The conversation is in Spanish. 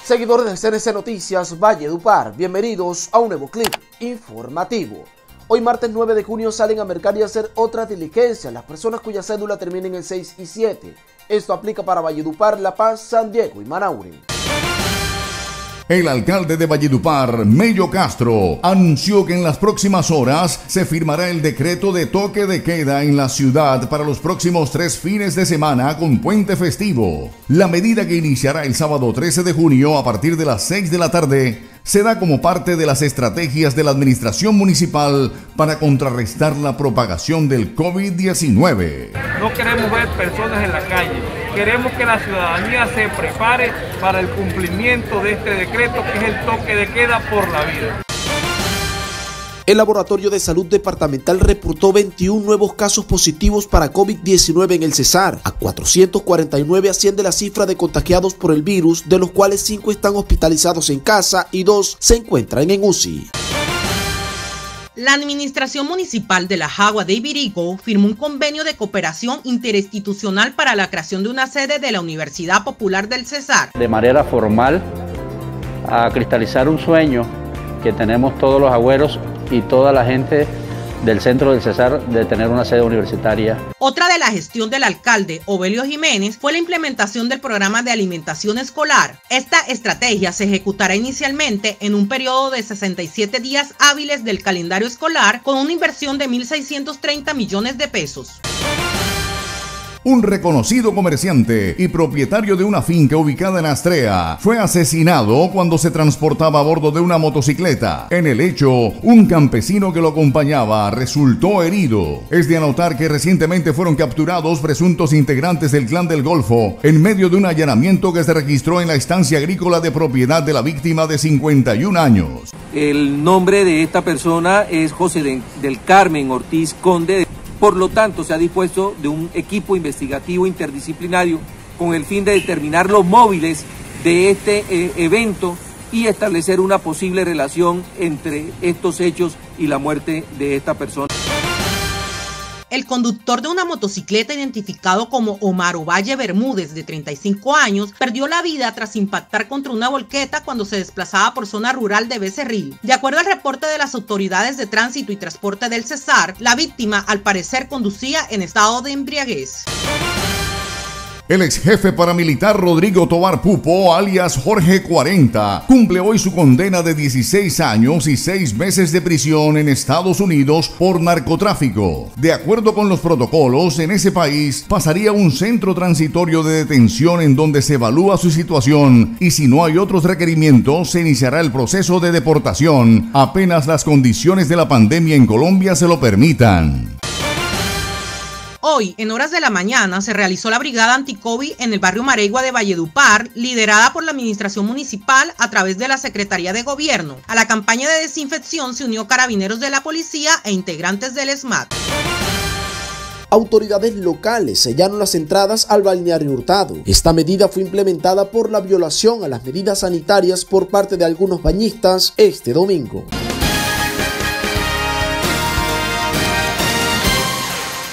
Seguidores de CNC Noticias Valledupar, bienvenidos a un nuevo clip informativo. Hoy martes 9 de junio salen a mercar y hacer otras diligencias las personas cuya cédula termina en el 6 y 7. Esto aplica para Valledupar, La Paz, San Diego y Manaure. El alcalde de Valledupar, Mello Castro, anunció que en las próximas horas se firmará el decreto de toque de queda en la ciudad para los próximos 3 fines de semana con puente festivo. La medida, que iniciará el sábado 13 de junio a partir de las 6 de la tarde, se da como parte de las estrategias de la administración municipal para contrarrestar la propagación del COVID-19. No queremos ver personas en la calle, queremos que la ciudadanía se prepare para el cumplimiento de este decreto, que es el toque de queda por la vida. El Laboratorio de Salud Departamental reportó 21 nuevos casos positivos para COVID-19 en el Cesar. A 449 asciende la cifra de contagiados por el virus, de los cuales 5 están hospitalizados en casa y 2 se encuentran en UCI. La Administración Municipal de La Jagua de Ibirico firmó un convenio de cooperación interinstitucional para la creación de una sede de la Universidad Popular del Cesar. De manera formal, a cristalizar un sueño que tenemos todos los agüeros y toda la gente del centro del Cesar de tener una sede universitaria. Otra de la gestión del alcalde Obelio Jiménez fue la implementación del programa de alimentación escolar. Esta estrategia se ejecutará inicialmente en un periodo de 67 días hábiles del calendario escolar con una inversión de 1.630 millones de pesos. Un reconocido comerciante y propietario de una finca ubicada en Astrea fue asesinado cuando se transportaba a bordo de una motocicleta. En el hecho, un campesino que lo acompañaba resultó herido. Es de anotar que recientemente fueron capturados presuntos integrantes del Clan del Golfo en medio de un allanamiento que se registró en la estancia agrícola de propiedad de la víctima de 51 años. El nombre de esta persona es José del Carmen Ortiz Conde. Por lo tanto, se ha dispuesto de un equipo investigativo interdisciplinario con el fin de determinar los móviles de este evento y establecer una posible relación entre estos hechos y la muerte de esta persona. El conductor de una motocicleta identificado como Omar Ovalle Bermúdez, de 35 años, perdió la vida tras impactar contra una volqueta cuando se desplazaba por zona rural de Becerril. De acuerdo al reporte de las autoridades de tránsito y transporte del Cesar, la víctima al parecer conducía en estado de embriaguez. El ex jefe paramilitar Rodrigo Tobar Pupo, alias Jorge 40, cumple hoy su condena de 16 años y 6 meses de prisión en Estados Unidos por narcotráfico. De acuerdo con los protocolos, en ese país pasaría a un centro transitorio de detención en donde se evalúa su situación y si no hay otros requerimientos se iniciará el proceso de deportación apenas las condiciones de la pandemia en Colombia se lo permitan. Hoy, en horas de la mañana, se realizó la brigada anti-COVID en el barrio Maregua de Valledupar, liderada por la administración municipal a través de la Secretaría de Gobierno. A la campaña de desinfección se unió carabineros de la policía e integrantes del SMAT. Autoridades locales sellaron las entradas al balneario Hurtado. Esta medida fue implementada por la violación a las medidas sanitarias por parte de algunos bañistas este domingo.